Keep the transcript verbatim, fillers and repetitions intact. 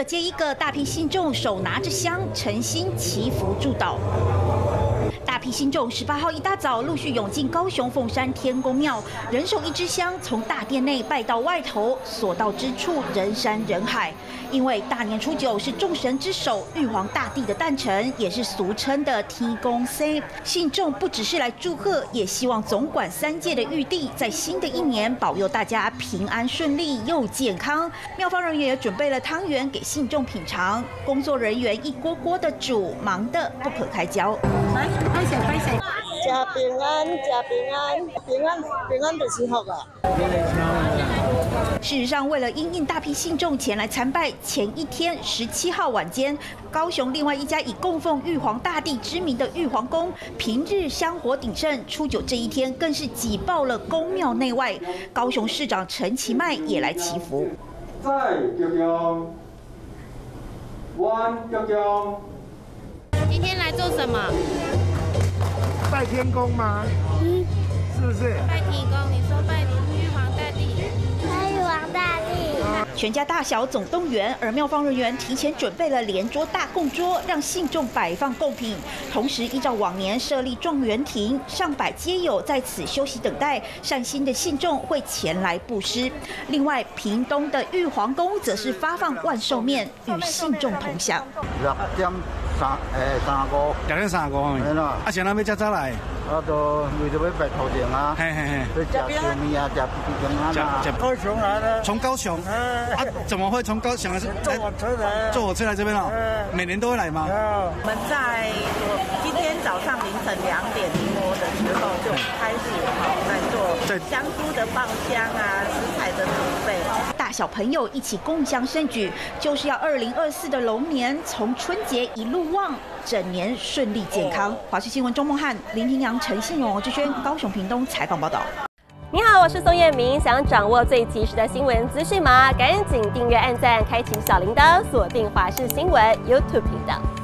接一个，大批信众手拿着香，诚心祈福祝祷。 大批信众十八号一大早陆续涌进高雄凤山天公庙，人手一支香，从大殿内拜到外头，所到之处人山人海。因为大年初九是众神之首玉皇大帝的诞辰，也是俗称的天公生。信众不只是来祝贺，也希望总管三界的玉帝在新的一年保佑大家平安顺利又健康。庙方人员也准备了汤圆给信众品尝，工作人员一锅锅的煮，忙得不可开交。 拍谁拍谁， 家平安，家平安，平安平安就是福啊！ 事实上，为了因应大批信众前来参拜，前一天十七号晚间，高雄另外一家以供奉玉皇大帝知名的玉皇宫，平日香火鼎盛，初九这一天更是挤爆了宫庙内外。高雄市长陈其迈也来祈福。 在高雄，万高雄。 今天来做什么？ 拜天公吗？嗯，是不是？ 拜天公，你说拜玉皇大帝。 拜玉皇大帝。 全家大小总动员，而庙方人员提前准备了连桌大供桌，让信众摆放贡品。同时，依照往年设立状元亭，上百街友在此休息等待，善心的信众会前来布施。另外，屏东的玉皇宫则是发放万寿面，与信众同享。 六点。 三诶三五， 六点三五， 係啦。 啊，像咱要早早来？ 啊，就为咗要拜头前啊， 嘿嘿嘿， 去食寿面啊，食平安啊。高雄来的。 从高雄？啊，怎么会从高雄来？ 坐火车来。 坐火车来这边哦。每年都会来吗？ 我们在今天早上凌晨两点多的时候就开始好在做香菇的爆香啊，食材的准备。 大小朋友一起共襄盛举，就是要二零二四的龙年从春节一路旺，整年顺利健康。华视新闻钟梦汉、林庭阳、陈信荣、王志轩，高雄屏东采访报道。 你好，我是宋彦明。想掌握最及时的新闻资讯吗？赶紧订阅、按赞、开启小铃铛，锁定华视新闻 YouTube 频道。